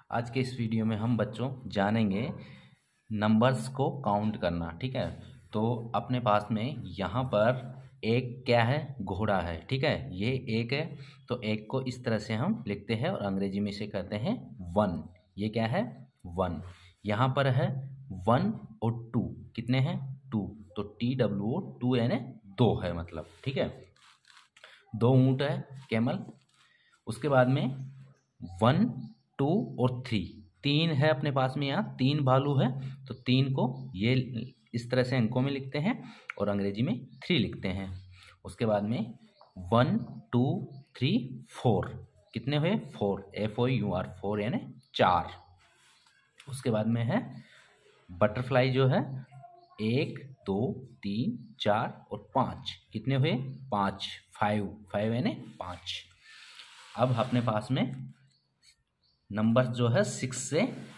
आज के इस वीडियो में हम बच्चों जानेंगे नंबर्स को काउंट करना। ठीक है, तो अपने पास में यहाँ पर एक क्या है, घोड़ा है। ठीक है, ये एक है, तो एक को इस तरह से हम लिखते हैं और अंग्रेजी में इसे कहते हैं वन। ये क्या है, वन। यहाँ पर है वन और टू, कितने हैं, टू, तो TWO, टू यानी दो है मतलब। ठीक है, दो ऊँट है, कैमल। उसके बाद में वन, टू और थ्री, तीन है अपने पास में, यहाँ तीन भालू है, तो तीन को ये इस तरह से अंकों में लिखते हैं और अंग्रेजी में थ्री लिखते हैं। उसके बाद में वन, टू, थ्री, फोर, कितने हुए, फोर, FOUR, फोर यानी चार। उसके बाद में है बटरफ्लाई जो है, एक, दो, तीन, चार और पाँच, कितने हुए, पाँच, फाइव, फाइव यानी पाँच। अब अपने पास में नंबर जो है 6 से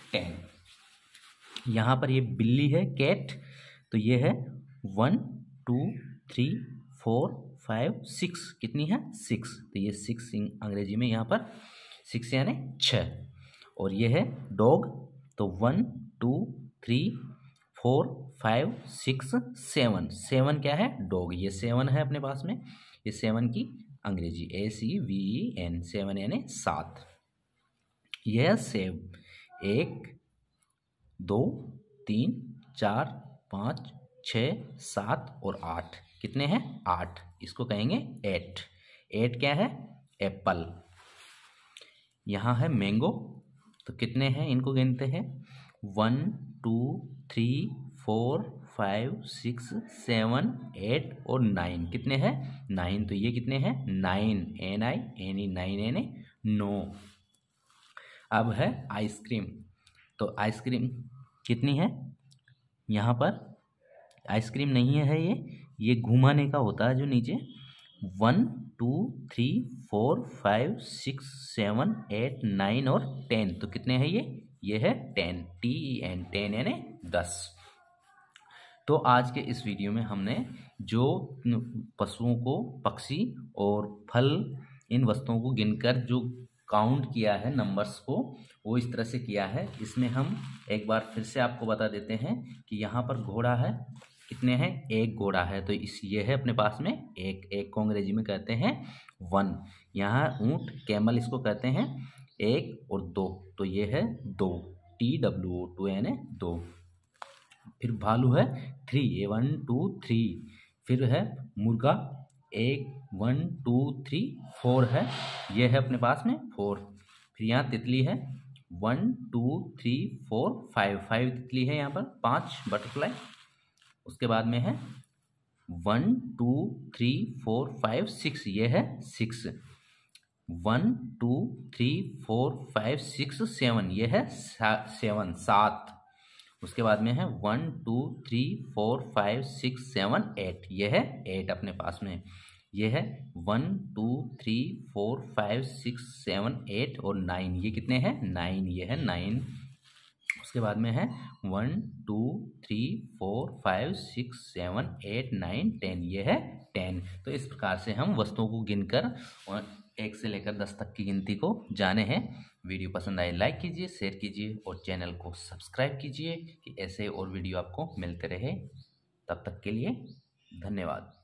10। यहाँ पर ये बिल्ली है, कैट, तो ये है 1, 2, 3, 4, 5, 6, कितनी है, 6, तो ये 6 अंग्रेजी में यहाँ पर 6 यानी 6। और ये है डॉग, तो 1, 2, 3, 4, 5, 6, 7, 7 क्या है, डॉग, ये 7 है अपने पास में। ये 7 की अंग्रेजी ACVEN, 7 यानी 7। यह सेब, एक, दो, तीन, चार, पाँच, छः, सात और आठ, कितने हैं, आठ, इसको कहेंगे एट। एट क्या है, एप्पल। यहाँ है मैंगो, तो कितने हैं, इनको गिनते हैं 1, 2, 3, 4, 5, 6, 7, 8 और 9, कितने हैं, 9, तो ये कितने हैं, 9, NINE, 9 यानी 9। अब है आइसक्रीम, तो आइसक्रीम कितनी है, यहाँ पर आइसक्रीम नहीं है, ये घुमाने का होता है जो नीचे। 1, 2, 3, 4, 5, 6, 7, 8, 9 और 10, तो कितने हैं ये है 10, TEN, 10 यानी 10। तो आज के इस वीडियो में हमने जो पशुओं को, पक्षी और फल, इन वस्तुओं को गिनकर जो काउंट किया है नंबर्स को, वो इस तरह से किया है। इसमें हम एक बार फिर से आपको बता देते हैं कि यहाँ पर घोड़ा है, कितने हैं, एक घोड़ा है, तो इस ये है अपने पास में एक, एक को अंग्रेजी में कहते हैं वन। यहाँ ऊँट, कैमल, इसको कहते हैं एक और दो, तो ये है दो, TWO, टू यानी दो। फिर भालू है 3, 1, 2, 3। फिर है मुर्गा, एक, 1, 2, 3, 4 है, ये है अपने पास में 4। फिर यहाँ तितली है 1, 2, 3, 4, 5, 5 तितली है यहाँ पर, 5 बटरफ्लाई। उसके बाद में है 1, 2, 3, 4, 5, 6, ये है 6। 1, 2, 3, 4, 5, 6, 7, ये है 7, 7। उसके बाद में है 1, 2, 3, 4, 5, 6, 7, 8, ये है 8 अपने पास में। ये है 1, 2, 3, 4, 5, 6, 7, 8 और 9, ये कितने हैं, 9, ये है 9। उसके बाद में है 1, 2, 3, 4, 5, 6, 7, 8, 9, 10, ये है 10। तो इस प्रकार से हम वस्तुओं को गिनकर 1 से लेकर 10 तक की गिनती को जाने हैं। वीडियो पसंद आए लाइक कीजिए, शेयर कीजिए और चैनल को सब्सक्राइब कीजिए कि ऐसे और वीडियो आपको मिलते रहे। तब तक के लिए धन्यवाद।